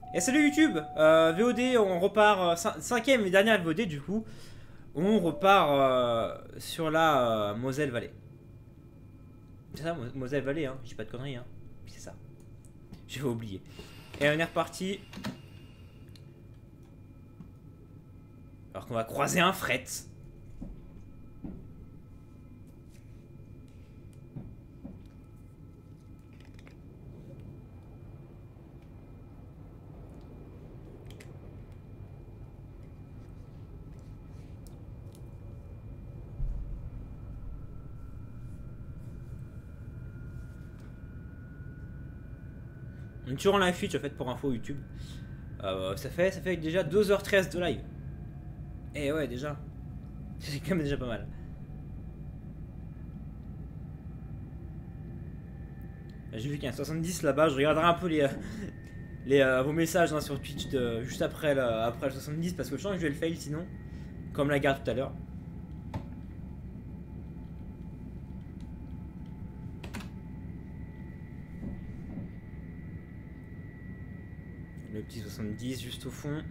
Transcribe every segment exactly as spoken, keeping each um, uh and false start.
Et salut YouTube, euh, V O D, on repart, euh, cin- cinquième et dernière V O D du coup, on repart euh, sur la euh, Moselle Valley. C'est ça, Mo- Moselle Valley, hein, j'ai pas de conneries, hein. C'est ça, j'avais oublié. Et on est reparti, alors qu'on va croiser un fret. On est toujours en live Twitch en fait pour info YouTube. Euh, ça, fait, ça fait déjà deux heures treize de live. Et ouais déjà, c'est quand même déjà pas mal. J'ai vu qu'il y a un soixante-dix là-bas, je regarderai un peu les, euh, les, euh, vos messages hein, sur Twitch de, juste après le, après le soixante-dix parce que je sens que je vais le fail sinon, comme la garde tout à l'heure. Le petit soixante-dix juste au fond.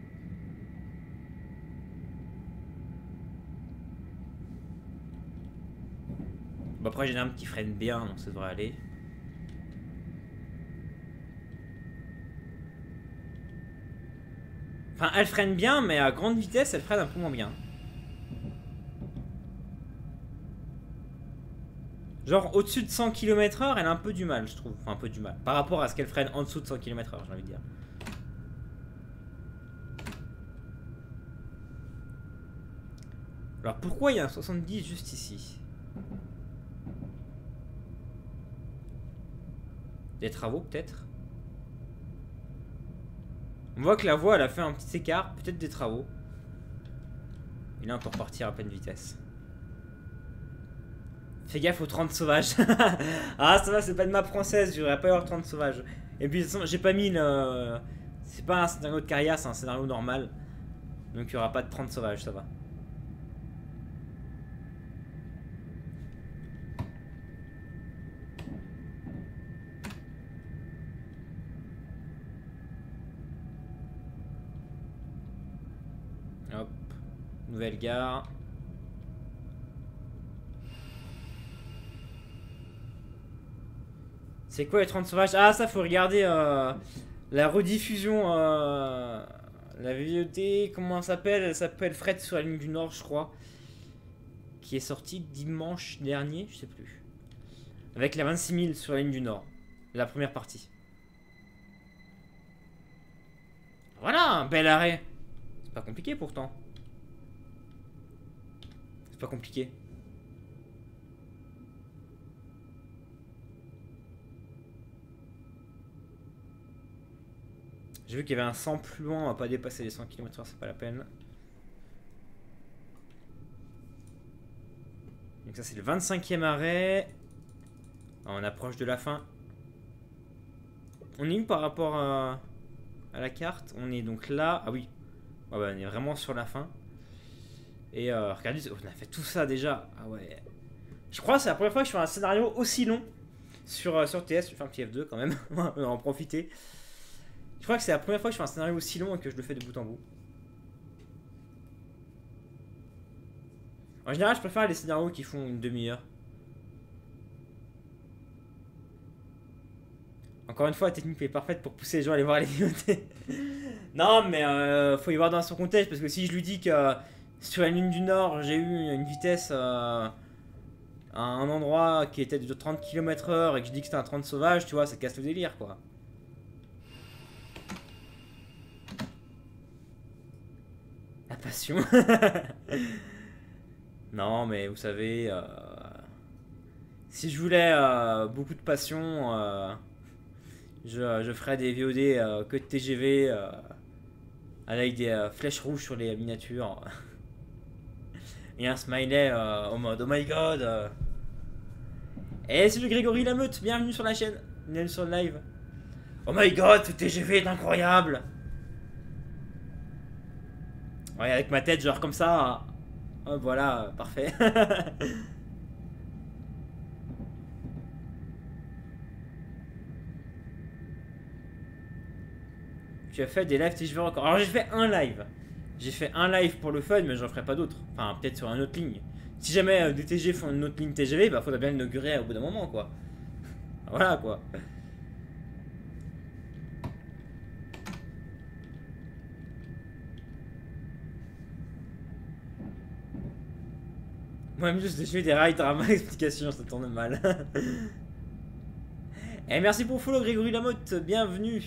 Bon après j'ai un petit freine bien donc ça devrait aller. Enfin elle freine bien mais à grande vitesse elle freine un peu moins bien. Genre au-dessus de cent kilomètres heure elle a un peu du mal je trouve. Enfin un peu du mal. Par rapport à ce qu'elle freine en dessous de cent kilomètres heure j'ai envie de dire. Alors pourquoi il y a un soixante-dix juste ici? Des travaux peut-être. On voit que la voie elle a fait un petit écart, peut-être des travaux. Et là on peut repartir à pleine vitesse. Fais gaffe aux trente sauvages. Ah ça va c'est pas une map française, j'aurais pas eu avoir trente sauvages. Et puis de toute façon j'ai pas mis le... C'est pas un scénario de carrière, c'est un scénario normal. Donc il y aura pas de trente sauvages, ça va. Hop. Nouvelle gare. C'est quoi les trente sauvages? Ah ça faut regarder euh, la rediffusion euh, la V O D, comment elle s'appelle? Elle s'appelle Fred sur la ligne du Nord je crois. Qui est sortie dimanche dernier, je sais plus. Avec la vingt-six mille sur la ligne du Nord. La première partie. Voilà un bel arrêt. C'est pas compliqué pourtant. C'est pas compliqué. J'ai vu qu'il y avait un cent plus loin, on va pas dépasser les cent kilomètres heure, c'est pas la peine. Donc ça c'est le vingt-cinquième arrêt. Ah, on approche de la fin. On est où par rapport à, à la carte? On est donc là. Ah oui. Ah bah, on est vraiment sur la fin. Et euh, regardez, on a fait tout ça déjà. Ah ouais. Je crois que c'est la première fois que je fais un scénario aussi long sur, euh, sur T S. Je fais un petit F deux quand même. On va en profiter. Je crois que c'est la première fois que je fais un scénario aussi long et que je le fais de bout en bout. En général, je préfère les scénarios qui font une demi-heure. Encore une fois, la technique est parfaite pour pousser les gens à aller voir les vidéos. Non, mais euh, faut y voir dans son contexte parce que si je lui dis que euh, sur la ligne du Nord, j'ai eu une vitesse euh, à un endroit qui était de trente kilomètres heure et que je dis que c'était un trente sauvage, tu vois, ça casse le délire quoi. La passion. Non, mais vous savez, euh, si je voulais euh, beaucoup de passion, euh, je, je ferais des V O D euh, que de T G V euh, avec des euh, flèches rouges sur les miniatures. Et un smiley euh, en mode oh my god. Euh. Et c'est le Grégory Lameute, bienvenue sur la chaîne, bienvenue sur le live. Oh my god, ce T G V est incroyable. Ouais, avec ma tête, genre comme ça. Oh, voilà, parfait. Tu as fait des lives T G V record. Alors j'ai fait un live. J'ai fait un live pour le fun, mais j'en ferai pas d'autres. Enfin, peut-être sur une autre ligne. Si jamais euh, des T G font une autre ligne T G V, bah faudra bien l'inaugurer au bout d'un moment, quoi. Voilà, quoi. Moi-même, juste j'ai des rails drama explication, ça tourne mal. Et merci pour le follow, Grégory Lamotte, bienvenue.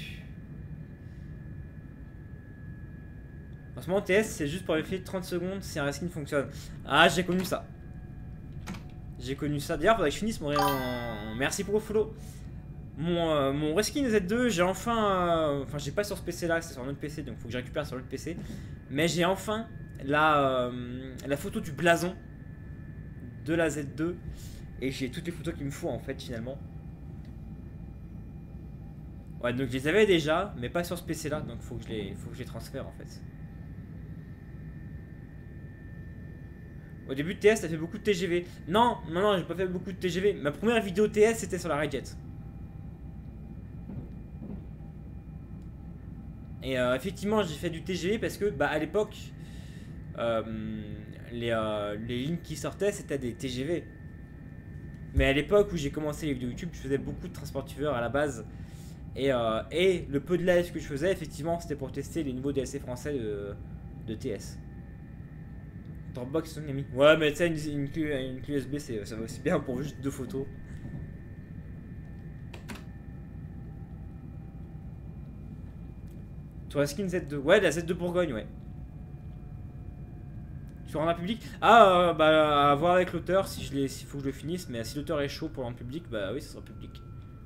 En ce moment, T S, c'est juste pour vérifier trente secondes si un reskin fonctionne. Ah, j'ai connu ça. J'ai connu ça. D'ailleurs, faudrait que je finisse mon... Merci pour le follow. Mon, euh, mon reskin Z deux, j'ai enfin... Euh... Enfin, j'ai pas sur ce P C là, c'est sur un autre P C, donc faut que je récupère sur l'autre P C. Mais j'ai enfin la, euh, la photo du blason de la Z deux. Et j'ai toutes les photos qu'il me faut en fait, finalement. Ouais, donc je les avais déjà, mais pas sur ce P C là, donc faut que je les, faut que je les transfère en fait. Au début de T S, t'as fait beaucoup de T G V. Non, non, non, j'ai pas fait beaucoup de T G V. Ma première vidéo T S, c'était sur la Redjet. Et euh, effectivement, j'ai fait du T G V parce que, bah, à l'époque, euh, les, euh, les lignes qui sortaient, c'était des T G V. Mais à l'époque où j'ai commencé les vidéos YouTube, je faisais beaucoup de transporteurs à la base. Et, euh, et le peu de live que je faisais, effectivement, c'était pour tester les nouveaux D L C français de, de T S. Dropbox, son ami. Ouais, mais tu sais, une, une, clé, une clé U S B, ça va aussi bien pour juste deux photos. Sur la skin Z deux. Ouais, la Z deux Bourgogne, ouais. Sur un public. Ah, euh, bah, à voir avec l'auteur si je s'il faut que je le finisse. Mais si l'auteur est chaud pour un public, bah oui, ça sera public.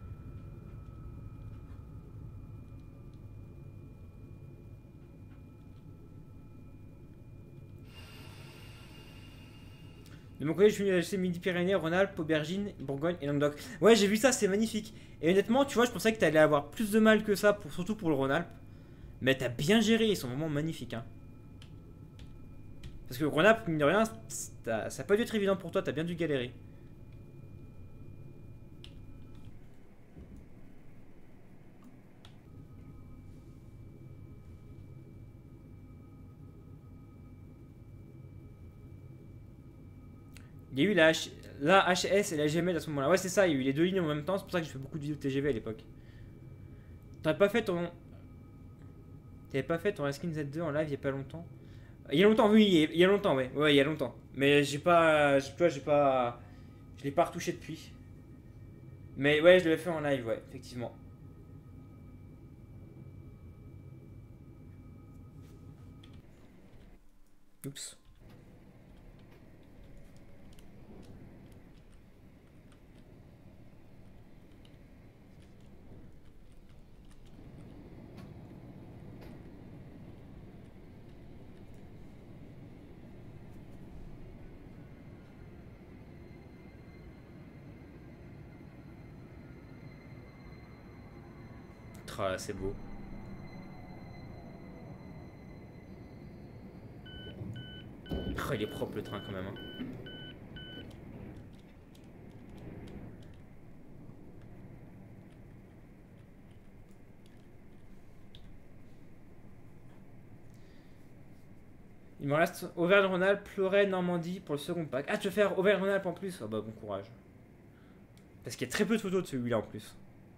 De mon côté, je suis venu acheter Midi-Pyrénées, Rhône-Alpes, Aubergine, Bourgogne et Languedoc. Ouais, j'ai vu ça, c'est magnifique. Et honnêtement, tu vois, je pensais que t'allais avoir plus de mal que ça, pour, surtout pour le Rhône-Alpes. Mais t'as bien géré, ils sont vraiment magnifiques. Hein. Parce que le Rhône-Alpes, mine de rien, ça n'a pas dû être évident pour toi, t'as bien dû galérer. Il y a eu la, H... la H S et la G M L à ce moment-là. Ouais, c'est ça, il y a eu les deux lignes en même temps. C'est pour ça que j'ai fait beaucoup de vidéos de T G V à l'époque. T'avais pas fait ton. T'avais pas fait ton reskin Z deux en live il y a pas longtemps? Il y a longtemps, oui, il y a longtemps, ouais. Ouais, il y a longtemps. Mais j'ai pas. Tu vois, j'ai pas. Je l'ai pas retouché depuis. Mais ouais, je l'avais fait en live, ouais, effectivement. Oups. Ah, c'est beau. Oh, il est propre le train quand même. Hein. Il me reste Auvergne-Rhône-Alpes, Lorraine, Normandie pour le second pack. Ah, tu veux faire Auvergne-Rhône-Alpes en plus? Ah bah bon courage. Parce qu'il y a très peu de photos de celui-là en plus.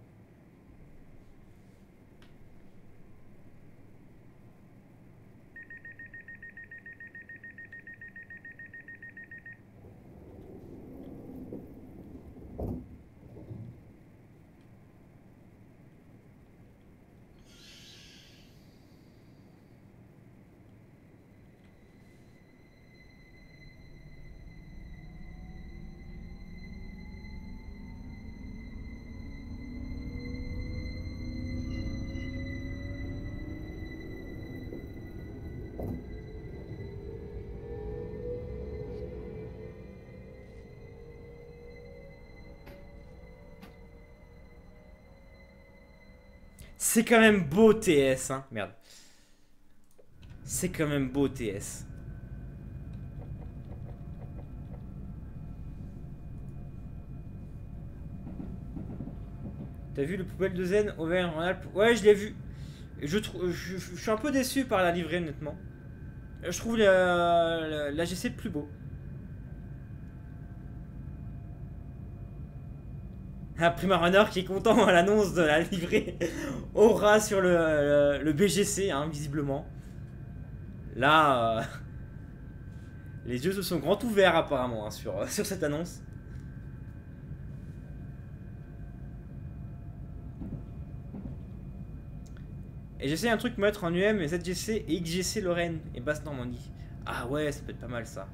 C'est quand même beau T S, hein. Merde. C'est quand même beau T S. T'as vu le poubelle de Zen Auvergne-Rhône-Alpes? Ouais, je l'ai vu. Je, trouve, je, je suis un peu déçu par la livrée, honnêtement. Je trouve l'A G C le plus beau. Un Primarunner qui est content à l'annonce de la livrée aura sur le, le, le B G C, hein, visiblement. Là, euh, les yeux se sont grands ouverts apparemment hein, sur, sur cette annonce. Et j'essaie un truc mettre en U M, Z G C et X G C Lorraine et Basse Normandie. Ah ouais, ça peut être pas mal ça.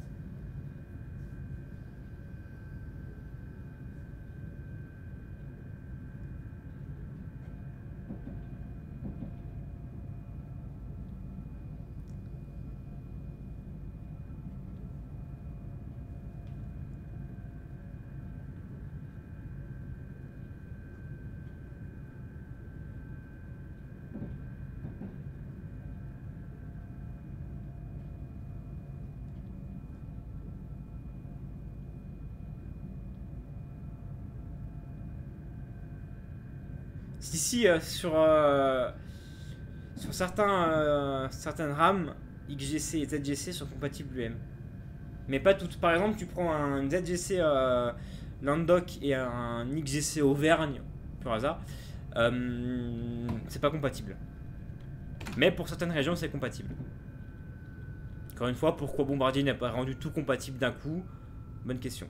Ici, euh, sur, euh, sur certains, euh, certaines RAM, X G C et Z G C sont compatibles U M. Mais pas toutes. Par exemple, tu prends un Z G C euh, Landoc et un X G C Auvergne, par hasard, euh, c'est pas compatible. Mais pour certaines régions, c'est compatible. Encore une fois, pourquoi Bombardier n'a pas rendu tout compatible d'un coup? Bonne question.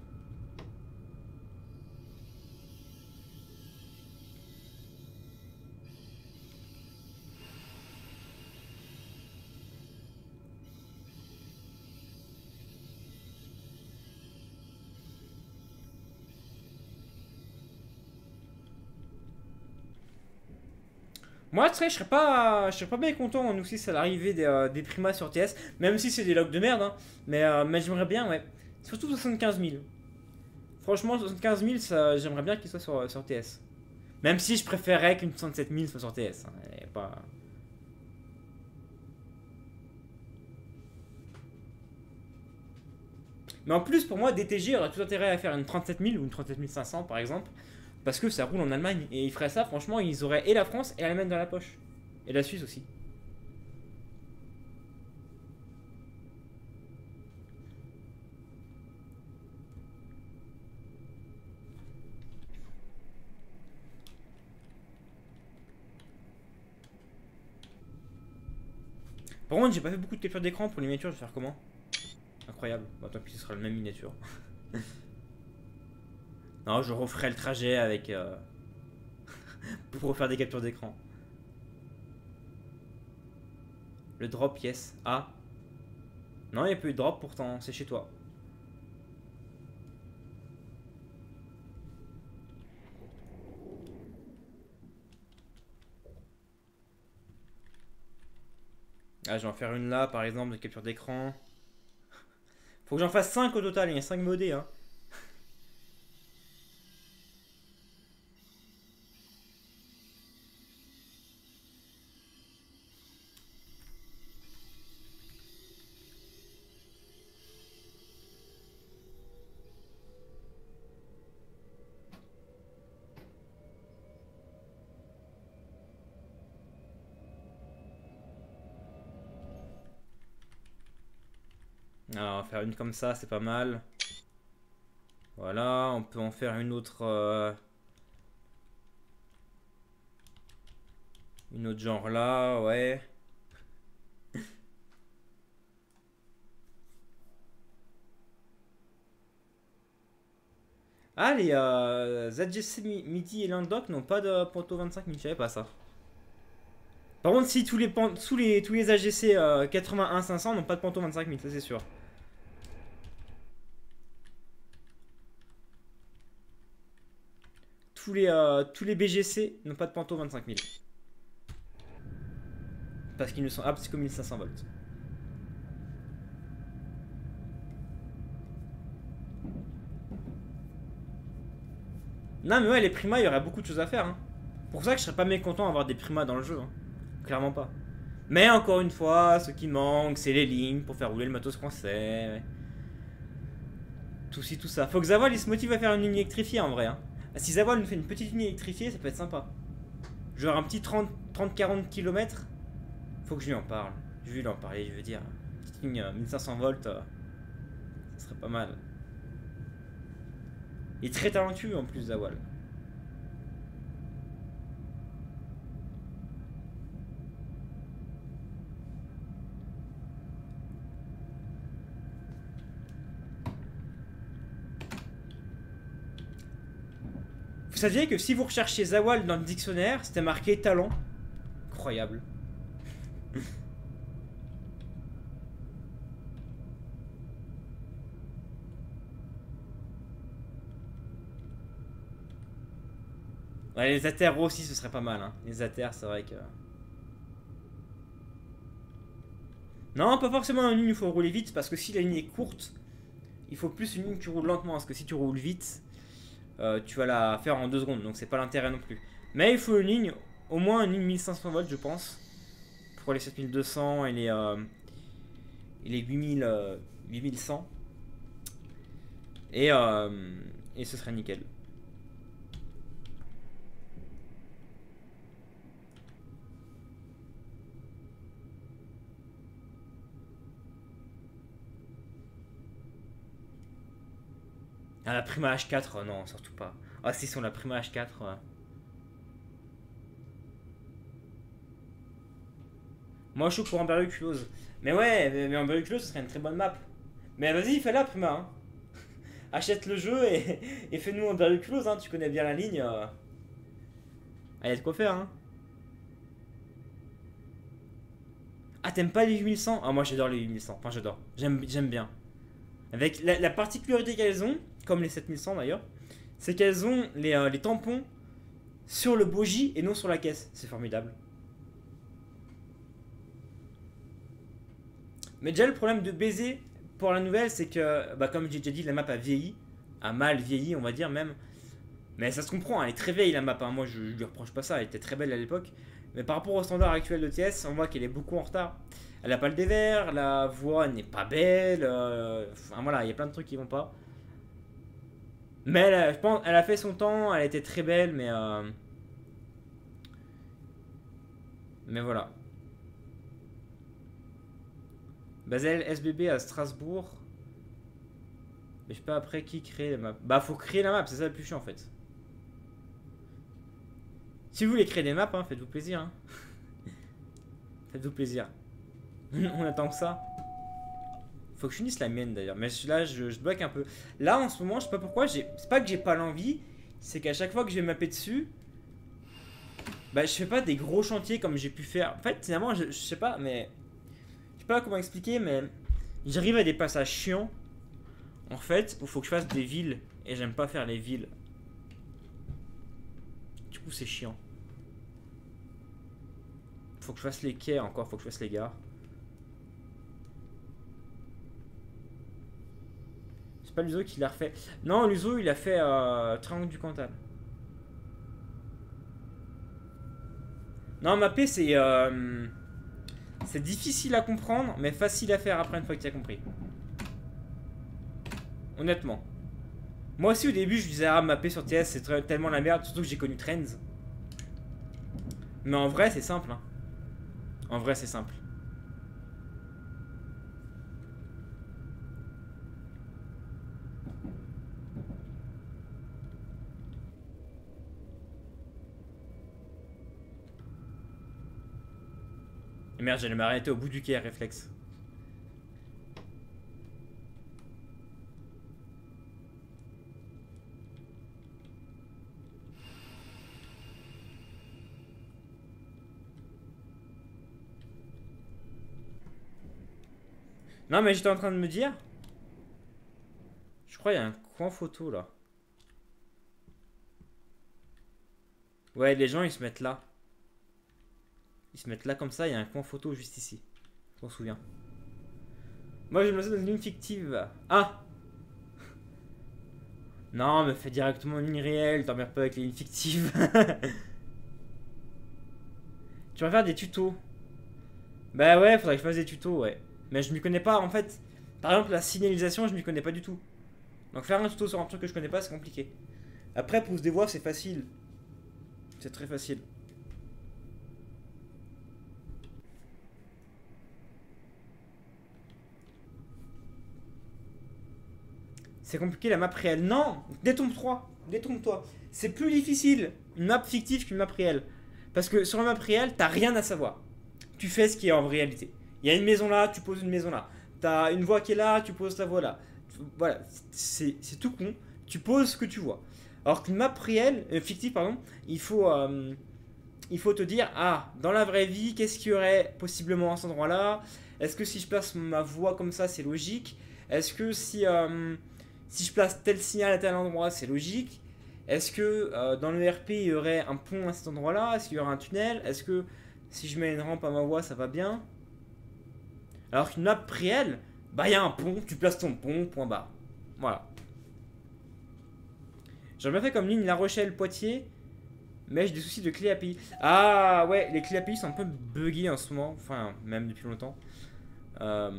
Moi, tu sais, je serais pas, je serais pas bien content en aussi à l'arrivée des, euh, des Primas sur T S, même si c'est des logs de merde, hein. Mais, euh, mais j'aimerais bien, ouais. Surtout soixante-quinze mille. Franchement, soixante-quinze mille, j'aimerais bien qu'il soit sur, sur T S. Même si je préférerais qu'une soixante-sept mille soit sur T S. Hein, et pas... Mais en plus, pour moi, D T G aurait tout intérêt à faire une trente-sept mille ou une trente-sept mille cinq cents par exemple. Parce que ça roule en Allemagne. Et ils feraient ça, franchement, ils auraient et la France et l'Allemagne dans la poche. Et la Suisse aussi. Par contre, j'ai pas fait beaucoup de capture d'écran pour les miniatures, je vais faire comment? Incroyable. Bon, tant pis, ce sera la même miniature. Non, je referai le trajet avec... Euh... pour refaire des captures d'écran. Le drop, yes. Ah. Non, il n'y a pas eu de drop pourtant, c'est chez toi. Ah, je vais en faire une là, par exemple, de capture d'écran. Faut que j'en fasse cinq au total, il y a cinq modés, hein. Alors, faire une comme ça, c'est pas mal. Voilà, on peut en faire une autre... Euh... Une autre genre là, ouais. Ah, les euh, Z G C Midi et Landoc n'ont pas de Panto vingt-cinq mille, je savais pas ça. Par contre, si tous les, tous les, tous les A G C euh, quatre-vingt-un cinq cents n'ont pas de Panto vingt-cinq mille, ça c'est sûr. Tous les, euh, tous les B G C n'ont pas de Panto vingt-cinq mille. Parce qu'ils ne sont aptes qu'aux mille cinq cents volts. Non mais ouais, les primas, il y aurait beaucoup de choses à faire. Hein. Pour ça que je serais pas mécontent d'avoir des primas dans le jeu. Hein. Clairement pas. Mais encore une fois, ce qui manque, c'est les lignes pour faire rouler le matos français. Tout ci, tout ça. Faut que Zavol il se motive à faire une ligne électrifiée en vrai. Hein. Si Zavol nous fait une petite ligne électrifiée, ça peut être sympa. Genre un petit trente quarante kilomètres. Faut que je lui en parle. Je vais lui en parler, je veux dire. Petite ligne mille cinq cents volts. Euh, ça serait pas mal. Il est très talentueux en plus, Zawal. Vous saviez que si vous recherchez Zawal dans le dictionnaire, c'était marqué talent. Incroyable. Ouais, les Aters aussi, ce serait pas mal. Hein. Les Aters, c'est vrai que... Non, pas forcément une ligne où il faut rouler vite, parce que si la ligne est courte, il faut plus une ligne qui roule lentement, parce que si tu roules vite, euh, tu vas la faire en deux secondes, donc c'est pas l'intérêt non plus. Mais il faut une ligne, au moins une ligne mille cinq cents volts, je pense, pour les sept mille deux cents et les, euh, et les huit mille, euh, huit mille cent. Et, euh, et ce serait nickel. Ah, la Prima H quatre, euh, non, surtout pas. Ah, si, sont la Prima H quatre. Euh... Moi, je suis pour Amberluculose. Mais ouais, mais, mais Amberluculose, ce serait une très bonne map. Mais vas-y, fais-la, Prima. Hein. Achète le jeu et, et fais-nous Amberluculose, hein. Tu connais bien la ligne. Euh... Ah, y a de quoi faire, hein. Ah, t'aimes pas les huit mille cent? Ah, moi, j'adore les huit mille cent. Enfin, j'adore. J'aime bien. Avec la, la particularité qu'elles ont, comme les sept mille cent d'ailleurs, c'est qu'elles ont les, euh, les tampons sur le bogie et non sur la caisse. C'est formidable. Mais déjà, le problème de baiser pour la nouvelle, c'est que, bah, comme j'ai déjà dit, la map a vieilli. A mal vieilli, on va dire même. Mais ça se comprend, elle est très vieille la map. Hein. Moi, je, je lui reproche pas ça, elle était très belle à l'époque. Mais par rapport au standard actuel de T S, on voit qu'elle est beaucoup en retard. Elle a pas le dévers, la voix n'est pas belle. Euh, enfin voilà, il y a plein de trucs qui vont pas. Mais elle a, je pense, elle a fait son temps, elle était très belle, mais euh, mais voilà. Basel S B B à Strasbourg. Mais je sais pas après qui crée la map. Bah faut créer la map, c'est ça le plus chiant en fait. Si vous voulez créer des maps, hein, faites-vous plaisir. Hein. Faites-vous plaisir. On attend que ça. Faut que je finisse la mienne d'ailleurs. Mais là, je, je bloque un peu. Là, en ce moment, je sais pas pourquoi. C'est pas que j'ai pas l'envie. C'est qu'à chaque fois que je vais mapper dessus, bah, je fais pas des gros chantiers comme j'ai pu faire. En fait, finalement, je, je sais pas, mais. Je sais pas comment expliquer, mais. J'arrive à des passages chiants. En fait, où il faut que je fasse des villes. Et j'aime pas faire les villes. Du coup, c'est chiant. Faut que je fasse les quais encore. Faut que je fasse les gares. C'est pas l'Uzo qui l'a refait. Non, l'Uzo il a fait euh, Triangle du Cantal. Non, mapper c'est euh, c'est difficile à comprendre, mais facile à faire après une fois que tu as compris. Honnêtement. Moi aussi au début je disais ah mapper sur T S c'est tellement la merde, surtout que j'ai connu Trends. Mais en vrai c'est simple. Hein. En vrai c'est simple. Et merde, j'allais m'arrêter au bout du quai, réflexe. Non mais j'étais en train de me dire. Je crois qu'il y a un coin photo là. Ouais, les gens ils se mettent là. Ils se mettent là comme ça, il y a un coin photo juste ici. Je m'en souviens. Moi je me mets dans une ligne fictive. Ah! Non, mais fais directement une ligne réelle, t'emmerdes pas avec les lignes fictives. Tu vas faire des tutos. Bah ouais, faudrait que je fasse des tutos, ouais. Mais je m'y connais pas, en fait. Par exemple, la signalisation, je m'y connais pas du tout. Donc faire un tuto sur un truc que je connais pas, c'est compliqué. Après, pouce des voix, c'est facile. C'est très facile. C'est compliqué la map réelle. Non, détrompe-toi, détrompe-toi. C'est plus difficile une map fictive qu'une map réelle. Parce que sur la map réelle, t'as rien à savoir. Tu fais ce qui est en réalité. Il y a une maison là, tu poses une maison là. T'as une voie qui est là, tu poses la voie là. Voilà, c'est tout con. Tu poses ce que tu vois. Alors qu'une map réelle, euh, fictive pardon, il faut, euh, il faut te dire, ah, dans la vraie vie, qu'est-ce qu'il y aurait possiblement à cet endroit-là? Est-ce que si je place ma voie comme ça, c'est logique? Est-ce que si, euh, si je place tel signal à tel endroit, c'est logique? Est-ce que euh, dans le R P, il y aurait un pont à cet endroit-là? Est-ce qu'il y aurait un tunnel? Est-ce que si je mets une rampe à ma voie, ça va bien? Alors qu'une map réelle, bah il y a un pont, tu places ton pont, point barre. Voilà. J'aurais bien fait comme ligne La Rochelle-Poitiers, mais j'ai des soucis de clé A P I. Ah ouais, les clés A P I sont un peu buggées en ce moment, enfin même depuis longtemps. Euh...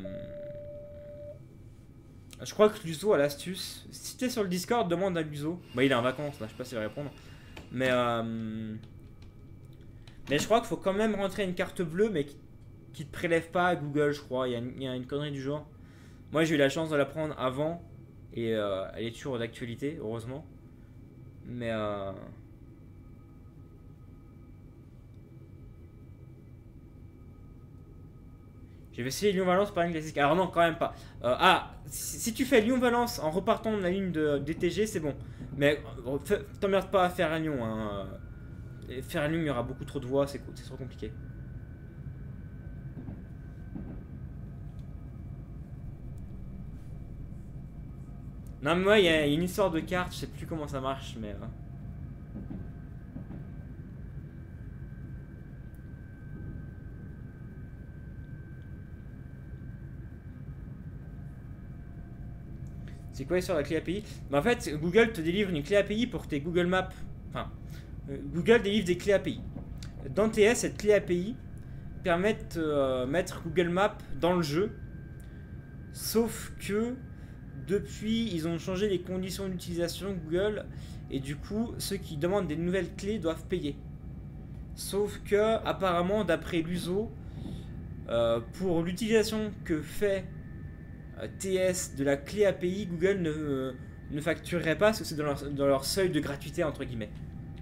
Je crois que Luzo a l'astuce. Si t'es sur le Discord, demande à Luzo. Bah il est en vacances là, je sais pas s'il va répondre. Mais euh... Mais je crois qu'il faut quand même rentrer une carte bleue, mais qui, qui te prélève pas à Google, je crois. Il y a une, il y a une connerie du genre. Moi j'ai eu la chance de la prendre avant, et euh, elle est toujours d'actualité, heureusement. Mais euh... j'ai essayé Lyon-Valence par une classique. Alors non, quand même pas. Euh, ah, si, si tu fais Lyon-Valence en repartant de la ligne de D T G, c'est bon. Mais euh, t'emmerdes pas à faire à Lyon. Hein. Faire à Lyon, il y aura beaucoup trop de voies, c'est trop compliqué. Non, mais moi, il y, y a une histoire de carte, je sais plus comment ça marche, mais... Euh... C'est quoi sur la clé A P I? Bah en fait, Google te délivre une clé A P I pour tes Google Maps. Enfin, euh, Google délivre des clés A P I. Dans T S, cette clé A P I permet de euh, mettre Google Maps dans le jeu. Sauf que depuis, ils ont changé les conditions d'utilisation Google. Et du coup, ceux qui demandent des nouvelles clés doivent payer. Sauf que, apparemment, d'après l'Uso, euh, pour l'utilisation que fait T S de la clé A P I, Google ne, euh, ne facturerait pas parce que c'est dans leur, dans leur seuil de gratuité entre guillemets.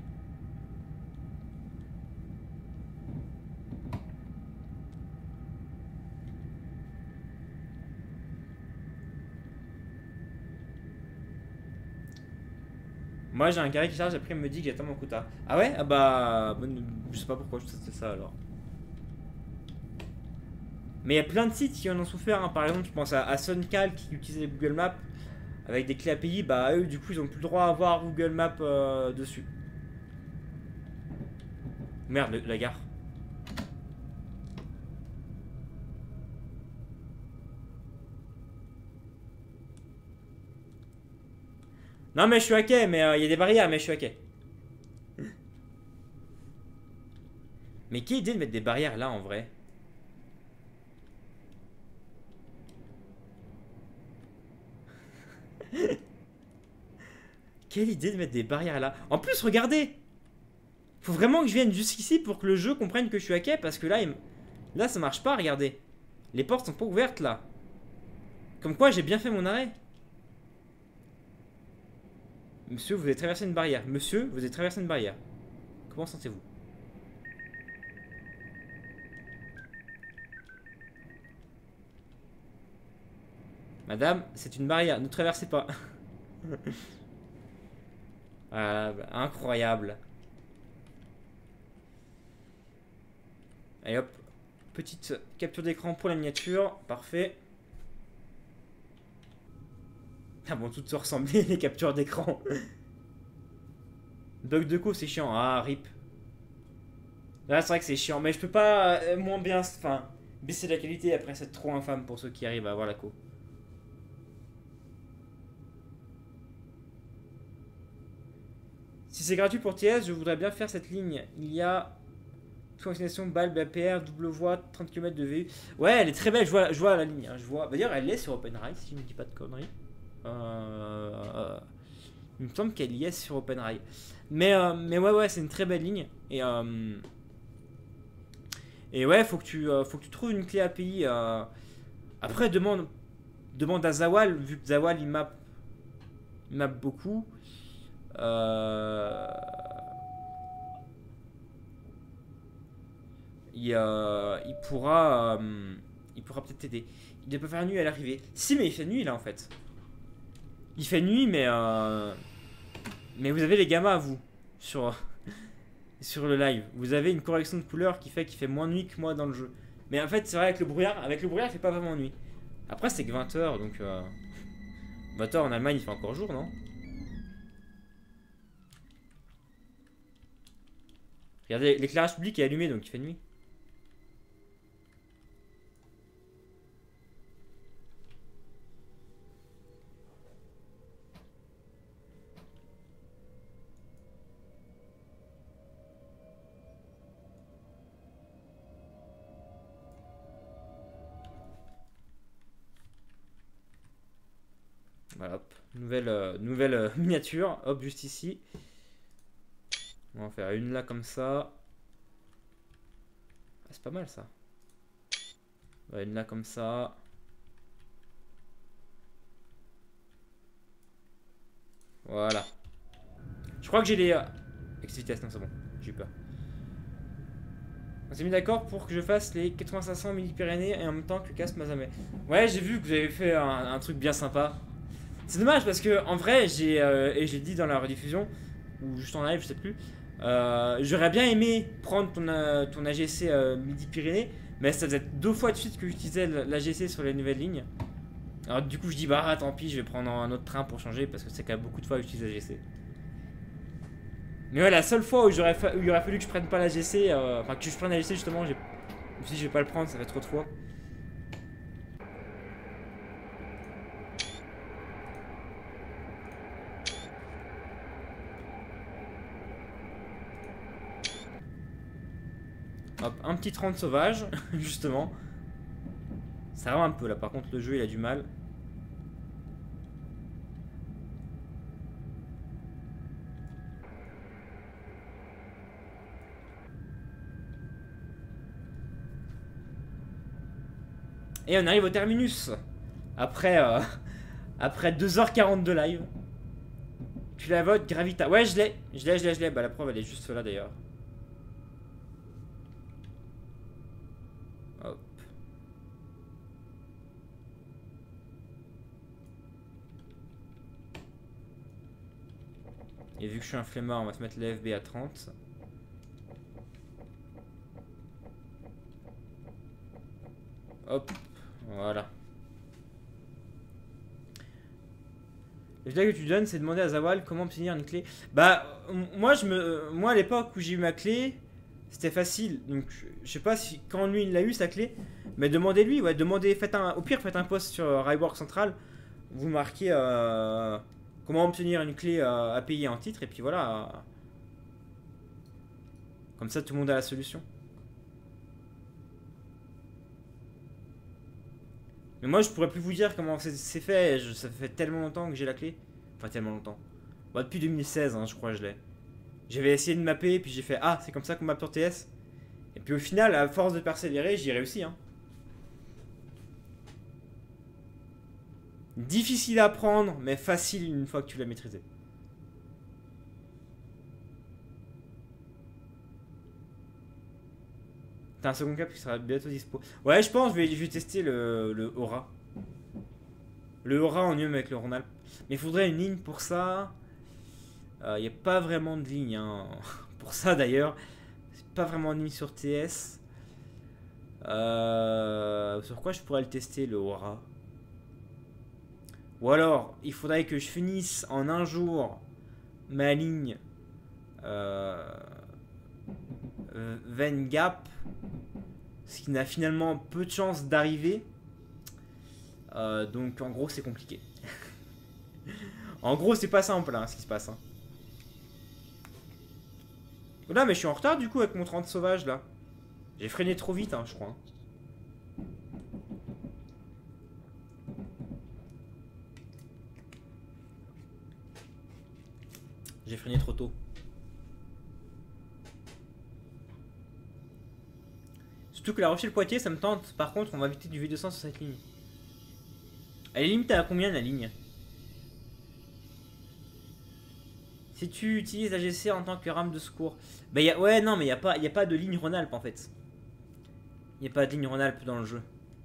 Moi j'ai un carré qui charge, après il me dit que j'attends mon quota. Ah ouais? Ah bah... je sais pas pourquoi je testais ça alors. Mais il y a plein de sites qui en ont souffert, hein. Par exemple, je pense à, à Suncal qui utilisait Google Maps avec des clés A P I, bah eux du coup ils ont plus le droit à avoir Google Maps euh, dessus. Merde, le, la gare. Non mais je suis ok, mais il euh, y a des barrières, mais je suis ok. Mais quelle idée de mettre des barrières là en vrai? Quelle idée de mettre des barrières là. En plus, regardez. Faut vraiment que je vienne jusqu'ici pour que le jeu comprenne que je suis hacké. Parce que là, il... là ça marche pas, regardez. Les portes sont pas ouvertes là. Comme quoi, j'ai bien fait mon arrêt. Monsieur, vous avez traversé une barrière. Monsieur, vous avez traversé une barrière. Comment sentez-vous? Madame, c'est une barrière. Ne traversez pas. Ah, incroyable. Allez hop. Petite capture d'écran pour la miniature. Parfait. Ah bon, toutes se ressembler les captures d'écran. Bug de co, c'est chiant. Ah, rip. Là, c'est vrai que c'est chiant. Mais je peux pas euh, moins bien. Enfin, baisser la qualité après, c'est trop infâme pour ceux qui arrivent à avoir la co. Si c'est gratuit pour T S, je voudrais bien faire cette ligne. Il y a fonctionnation balle, B P R, double voie, trente kilomètres de V U. Ouais, elle est très belle, je vois, je vois la ligne. Hein, je vois. D'ailleurs, elle est sur OpenRail, si je ne dis pas de conneries. Euh, euh, il me semble qu'elle y est sur OpenRail. Mais, euh, mais ouais, ouais, c'est une très belle ligne. Et, euh, et ouais, faut que, tu, euh, faut que tu trouves une clé A P I. Euh, après, demande, demande à Zawal, vu que Zawal, il map. il map beaucoup. Euh... Il, euh, il pourra, euh, il pourra peut-être t'aider. Il ne peut faire nuit à l'arrivée. Si, mais il fait nuit là en fait. Il fait nuit, mais euh, mais vous avez les gammas vous sur sur le live. Vous avez une correction de couleur qui fait qu'il fait moins nuit que moi dans le jeu. Mais en fait, c'est vrai avec le brouillard, avec le brouillard, il fait pas vraiment nuit. Après, c'est que vingt heures, donc euh, vingt heures en Allemagne, il fait encore jour, non? Regardez, l'éclairage public est allumé, donc il fait nuit. Voilà, hop. Nouvelle, euh, nouvelle euh, miniature. Hop, juste ici. On va en faire une là comme ça. Ah, c'est pas mal ça. Ouais, une là comme ça. Voilà. Je crois que j'ai les... Euh... X vitesse, non c'est bon. J'ai eu peur. On s'est mis d'accord pour que je fasse les quatre-vingts cinq cents Midi-Pyrénées et en même temps que le casque Mazamet. Ouais, j'ai vu que vous avez fait un, un truc bien sympa. C'est dommage parce que en vrai, j'ai euh, et j'ai dit dans la rediffusion ou juste en live, je sais plus. Euh, J'aurais bien aimé prendre ton, euh, ton A G C euh, Midi-Pyrénées, mais ça faisait deux fois de suite que j'utilisais l'A G C sur les nouvelles lignes. Alors du coup, je dis bah tant pis, je vais prendre un autre train pour changer parce que c'est quand même beaucoup de fois que j'utilise l'A G C. Mais ouais, la seule fois où, fa où il aurait fallu que je prenne pas l'A G C, euh, enfin que je prenne l'A G C justement, je me suis dit je vais pas le prendre, ça fait trop de fois. Hop, un petit trente sauvage, justement. Ça rame un peu là, par contre le jeu il a du mal. Et on arrive au terminus. Après, euh, après deux heures quarante de live. Tu la votes, Gravita. Ouais, je l'ai, je l'ai, je l'ai, je l'ai. Bah la preuve elle est juste là d'ailleurs. Hop. Et vu que je suis un flemmard, on va se mettre l'F B à trente. Hop, voilà. Le résultat que tu donnes, c'est demander à Zawal comment obtenir une clé. Bah, moi, je me, moi à l'époque où j'ai eu ma clé, c'était facile. Donc, je sais pas si quand lui il l'a eu sa clé, mais demandez-lui. Ouais, demandez. Faites un, au pire, faites un post sur euh, Rywork Central. Vous marquez euh, comment obtenir une clé euh, à payer en titre et puis voilà. Euh, comme ça, tout le monde a la solution. Mais moi, je pourrais plus vous dire comment c'est fait. Je, ça fait tellement longtemps que j'ai la clé. Enfin, tellement longtemps. Bah, depuis deux mille seize, hein, je crois que je l'ai. J'avais essayé de mapper, puis j'ai fait ah, c'est comme ça qu'on mappe sur T S. Et puis au final, à force de persévérer, j'y ai réussi. Hein. Difficile à apprendre, mais facile une fois que tu l'as maîtrisé. T'as un second cap qui sera bientôt dispo. Ouais, je pense, je vais, je vais tester le, le Aura. Le Aura en mieux avec le Ronald. Mais il faudrait une ligne pour ça. Il euh, n'y a pas vraiment de ligne hein. Pour ça d'ailleurs. C'est pas vraiment de ligne sur T S. Euh, sur quoi je pourrais le tester le Aura? Ou alors, il faudrait que je finisse en un jour ma ligne euh, Venn Gap. Ce qui n'a finalement peu de chances d'arriver. Euh, donc en gros c'est compliqué. En gros c'est pas simple hein, ce qui se passe. Hein. Là mais je suis en retard du coup avec mon trente sauvage là. J'ai freiné trop vite hein, je crois. J'ai freiné trop tôt. Surtout que la Rochelle-Poitiers, ça me tente. Par contre, on va éviter du V deux cents sur cette ligne. Elle est limitée à combien la ligne? Si tu utilises A G C en tant que rame de secours. Bah y a, ouais, non, mais il n'y a, pas- y a pas de ligne Rhône-Alpes en fait. Il n'y a pas de ligne Rhône-Alpes dans le jeu.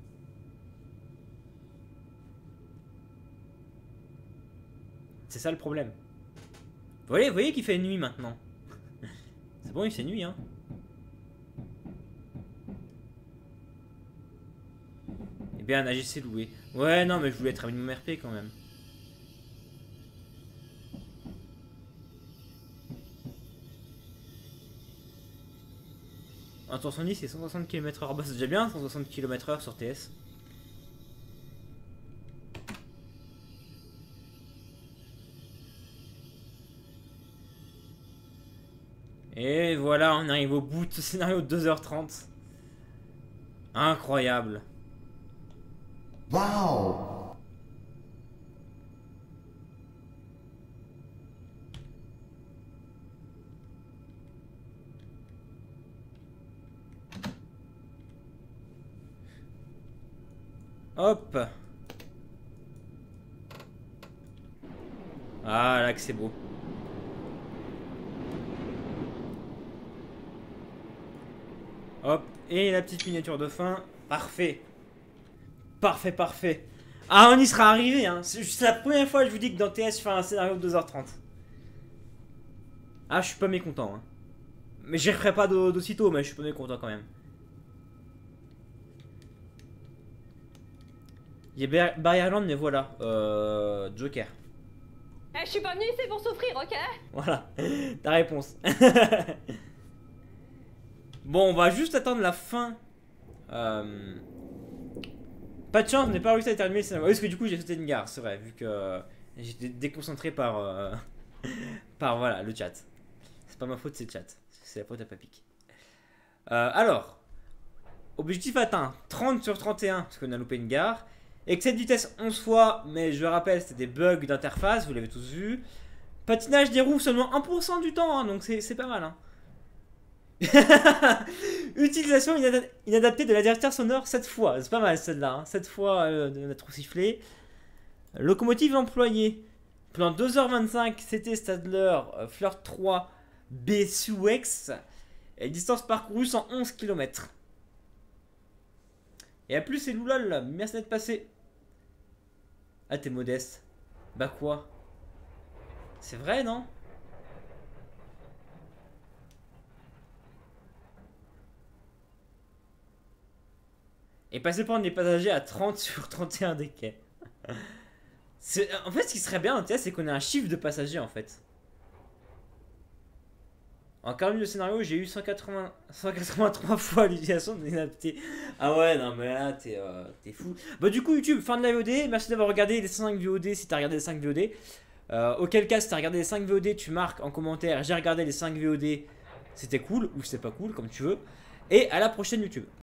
C'est ça le problème. Vous voyez, vous voyez qu'il fait nuit maintenant. C'est bon, il fait nuit, hein. Eh bien, un A G C loué. Ouais, non, mais je voulais être avec mon R P quand même. Un tour cent dix, c'est cent soixante kilomètres heure. Bah, c'est déjà bien, cent soixante kilomètres heure sur T S. Et voilà, on arrive au bout de ce scénario de deux heures trente. Incroyable. Wow. Hop. Ah là que c'est beau. Hop. Et la petite miniature de fin. Parfait. Parfait, parfait. Ah, on y sera arrivé, hein. C'est la première fois que je vous dis que dans T S, je fais un scénario de deux heures trente. Ah, je suis pas mécontent, hein. Mais j'y referai pas d'aussitôt, mais je suis pas mécontent quand même. Il y a Barrier Land, mais voilà. Euh, Joker. Eh, je suis pas venu ici pour souffrir, ok? Voilà, ta réponse. Bon, on va juste attendre la fin. Euh... Pas de chance, on n'est pas réussi à terminer le scénario. Parce que du coup, j'ai sauté une gare, c'est vrai, vu que euh, j'étais déconcentré par, euh, par voilà, le chat. C'est pas ma faute, c'est le chat. C'est la faute à Papik. Euh, alors, objectif atteint trente sur trente et un, parce qu'on a loupé une gare. Excès de vitesse onze fois, mais je rappelle, c'était des bugs d'interface, vous l'avez tous vu. Patinage des roues seulement un pour cent du temps, hein, donc c'est pas mal. Hein. Utilisation inada inadaptée de l'adversaire sonore sept fois, c'est pas mal celle-là, hein. sept fois euh, de la trou sifflée. Locomotive employée. Pendant deux heures vingt-cinq, c'était Stadler, euh, Flirt trois, B Suex. Et distance parcourue cent onze kilomètres. Et à plus, c'est Loulol, merci d'être passé. Ah, t'es modeste. Bah quoi? C'est vrai, non? Et passer prendre les passagers à trente sur trente et un des quais. En fait, ce qui serait bien, c'est qu'on ait un chiffre de passagers, en fait. En quarante minutes de scénario, j'ai eu cent quatre-vingts, cent quatre-vingt-trois fois l'utilisation de l'inadapté. Ah ouais, non mais là, t'es euh, fou. Bah du coup, YouTube, fin de la V O D. Merci d'avoir regardé les cinq V O D si t'as regardé les cinq V O D. Euh, auquel cas, si t'as regardé les cinq V O D, tu marques en commentaire, j'ai regardé les cinq V O D, c'était cool ou c'était pas cool, comme tu veux. Et à la prochaine YouTube.